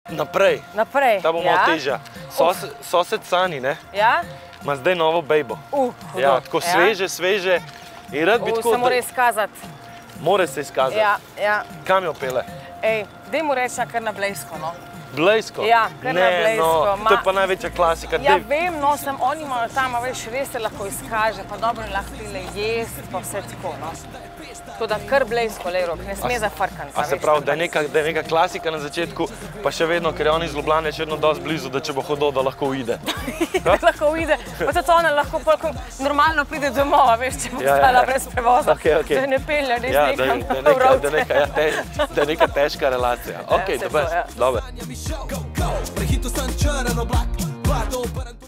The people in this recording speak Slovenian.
Naprej. Naprej. Ta bo malo težja. Sosed Sani, ne? Ja? Ima zdaj novo bejbo. Hudo. Ja, tako sveže. In rad bi tako... Se mora izkazati. More se izkazati. Ja. Kam jo pele? Ej, daj mu reči kar na Blejsko, no. Blejsko? Ja, kar na Blejsko. To je pa največja klasika. Ja, vem, no, oni imajo tam, veš, res se lahko izkaže, pa dobro lahko pride jesti, pa vse tako, no. Tako da kar Blejsko, Lejrok, ne sme zafrkati. A se pravi, da je neka klasika na začetku, pa še vedno, ker je on iz Ljubljane še vedno dosti blizu, da če bo hodil, da lahko uide. Lahko uide, pa tudi ona lahko normalno pride domov, veš, če bo stala brez prevoza. Da ne pelja, res nekam v rovce. Da je neka težka relacija. Ok, dobro. Prehito sem črn oblak,